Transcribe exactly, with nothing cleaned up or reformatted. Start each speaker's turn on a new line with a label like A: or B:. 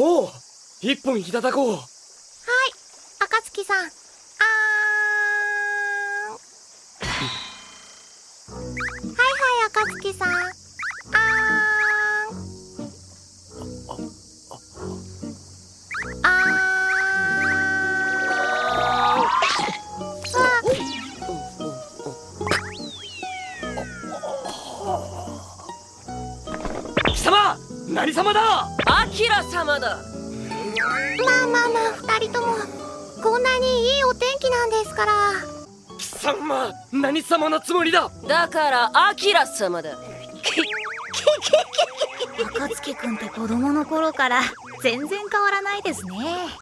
A: おお、一本いただこう。
B: はい、暁さん。あーん。はいはい、暁さん。あーん。あーん。
A: 貴様、何様だ。
C: アキラ様だ。
B: まあまあまあ、二人ともこんなにいいお天気なんですから。
A: 貴様、何様のつもりだ。
C: だからアキラ様だ。
D: 暁くんって子供の頃から全然変わらないですね。